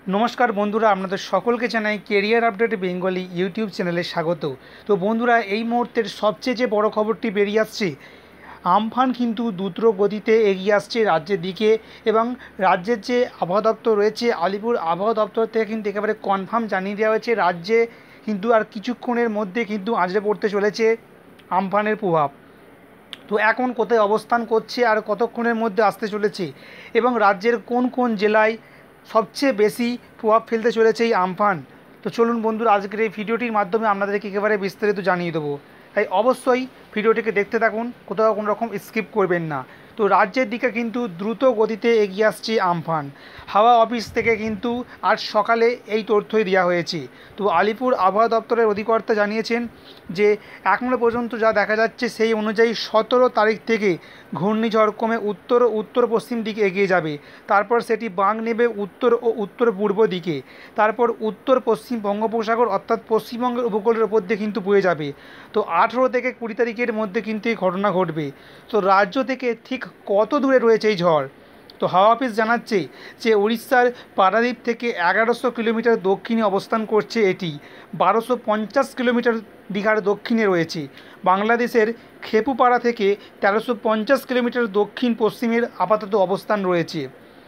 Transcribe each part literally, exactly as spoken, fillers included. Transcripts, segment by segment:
নমস্কার বন্ধুরা, আপনাদের সকলকে জানাই কেরিয়ার আপডেট বেঙ্গলি ইউটিউব চ্যানেলে স্বাগত। তো বন্ধুরা, এই মুহূর্তের সবচেয়ে যে বড় খবরটি বেরিয়ে আসছে, আমফান কিন্তু দ্রুত গতিতে এগিয়ে আসছে রাজ্যের দিকে। এবং রাজ্যের যে আবহাওয়া দপ্তর রয়েছে, আলিপুর আবহাওয়া দপ্তর থেকে কিন্তু একেবারে কনফার্ম জানিয়ে দেওয়া হয়েছে রাজ্যে কিন্তু আর কিছুক্ষণের মধ্যে কিন্তু আঁচড়ে পড়তে চলেছে আমফানের প্রভাব। তো এখন কোথায় অবস্থান করছে আর কতক্ষণের মধ্যে আসতে চলেছে এবং রাজ্যের কোন কোন জেলায় সবচেয়ে বেশি প্রভাব ফেলতে চলেছে এই আমফান। তো চলুন বন্ধুরা, আজকের এই ভিডিওটির মাধ্যমে আপনাদেরকে একেবারে বিস্তারিত জানিয়ে দেবো। তাই অবশ্যই ভিডিওটিকে দেখতে থাকুন, কোথাও কোনো রকম স্কিপ করবেন না। তো রাজ্যের দিকে কিন্তু দ্রুত গতিতে এগিয়ে আসছে আমফান। হাওয়া অফিস থেকে কিন্তু আজ সকালে এই তথ্যই দেওয়া হয়েছে। তো আলিপুর আবহাওয়া দপ্তরের অধিকর্তা জানিয়েছেন যে এখনও পর্যন্ত যা দেখা যাচ্ছে সেই অনুযায়ী সতেরো তারিখ থেকে ঘূর্ণিঝড় কমে উত্তর উত্তর পশ্চিম দিকে এগিয়ে যাবে। তারপর সেটি বাঁক নেবে উত্তর ও উত্তর পূর্ব দিকে। তারপর উত্তর পশ্চিম বঙ্গোপসাগর অর্থাৎ পশ্চিমবঙ্গের উপকূলের উপর দিয়ে কিন্তু বয়ে যাবে। তো আঠেরো থেকে কুড়ি তারিখের মধ্যে কিন্তু এই ঘটনা ঘটবে। তো রাজ্য থেকে ঠিক কত দূরে রয়েছে এই ঝড়? তো হাওয়া অফিস জানাচ্ছে যে উড়িষ্যার পারাদ্বীপ থেকে এগারোশো কিলোমিটার দক্ষিণে অবস্থান করছে এটি। বারোশো পঞ্চাশ কিলোমিটার দীঘার দক্ষিণে রয়েছে। বাংলাদেশের খেপুপাড়া থেকে তেরোশো পঞ্চাশ কিলোমিটার দক্ষিণ পশ্চিমের আপাতত অবস্থান রয়েছে।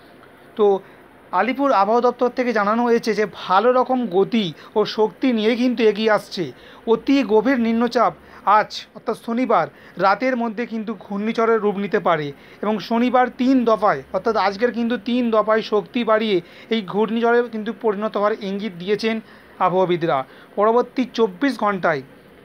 তো আলিপুর আবহাওয়া দপ্তর থেকে জানানো হয়েছে যে ভালো রকম গতি ও শক্তি নিয়ে কিন্তু এগিয়ে আসছে। অতি গভীর নিম্নচাপ আজ অর্থাৎ শনিবার রাতের মধ্যে কিন্তু ঘূর্ণিঝড়ের রূপ নিতে পারে এবং শনিবার তিন দফায় অর্থাৎ আজকের কিন্তু তিন দফায় শক্তি বাড়িয়ে এই ঘূর্ণিঝড়ে কিন্তু পরিণত হওয়ার ইঙ্গিত দিয়েছেন আবহাওয়াবিদরা। পরবর্তী চব্বিশ ঘন্টায়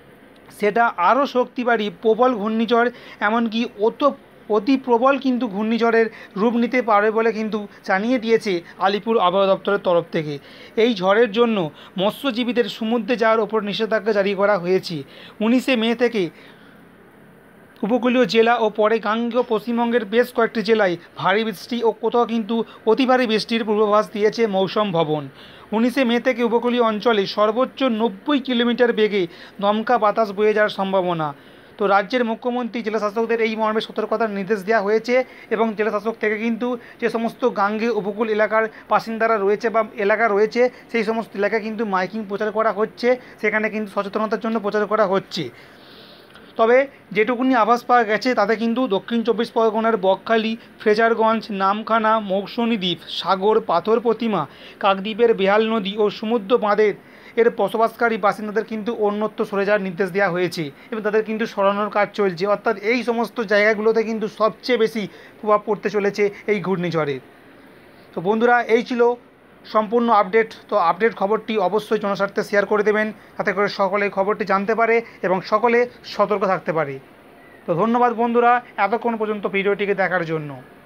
সেটা আরও শক্তি বাড়িয়ে প্রবল ঘূর্ণিঝড়, এমনকি অত অতি প্রবল কিন্তু ঘূর্ণিঝড়ের রূপ নিতে পারে বলে কিন্তু জানিয়ে দিয়েছে আলিপুর আবহাওয়া দপ্তরের তরফ থেকে। এই ঝড়ের জন্য মৎস্যজীবীদের সমুদ্রে যাওয়ার ওপর নিষেধাজ্ঞা জারি করা হয়েছে। উনিশে মে থেকে উপকূলীয় জেলা ও পরে গাঙ্গেয় পশ্চিমবঙ্গের বেশ কয়েকটি জেলায় ভারী বৃষ্টি ও কোথাও কিন্তু অতি ভারী বৃষ্টির পূর্বাভাস দিয়েছে মৌসুম ভবন। উনিশে মে থেকে উপকূলীয় অঞ্চলে সর্বোচ্চ নব্বই কিলোমিটার বেগে দমকা বাতাস বয়ে যাওয়ার সম্ভাবনা। তো রাজ্যের মুখ্যমন্ত্রী জেলাশাসকদের এই মর্মে সতর্কতার নির্দেশ দেওয়া হয়েছে এবং জেলাশাসক থেকে কিন্তু যে সমস্ত গাঙ্গেয় উপকূল এলাকার বাসিন্দারা রয়েছে বা এলাকা রয়েছে সেই সমস্ত এলাকায় কিন্তু মাইকিং প্রচার করা হচ্ছে, সেখানে কিন্তু সচেতনতার জন্য প্রচার করা হচ্ছে। তবে যেটুকুনি আভাস পাওয়া গেছে তাতে কিন্তু দক্ষিণ চব্বিশ পরগনার বকখালি, ফ্রেজারগঞ্জ, নামখানা, মৌসুমী দ্বীপ, সাগর, পাথর প্রতিমা, কাকদ্বীপের বেহাল নদী ও সমুদ্র বাঁধের এর বসবাসকারী বাসিন্দাদের কিন্তু অন্যত্র সরে যাওয়ার নির্দেশ দেওয়া হয়েছে এবং তাদের কিন্তু সরানোর কাজ চলছে। অর্থাৎ এই সমস্ত জায়গাগুলোতে কিন্তু সবচেয়ে বেশি প্রভাব পড়তে চলেছে এই ঘূর্ণিঝড়ের। তো বন্ধুরা, এই ছিল সম্পূর্ণ আপডেট। তো আপডেট খবরটি অবশ্যই জনস্বার্থে শেয়ার করে দেবেন, যাতে করে সকলে খবরটি জানতে পারে এবং সকলে সতর্ক থাকতে পারে। তো ধন্যবাদ বন্ধুরা, এতক্ষণ পর্যন্ত ভিডিওটিকে দেখার জন্য।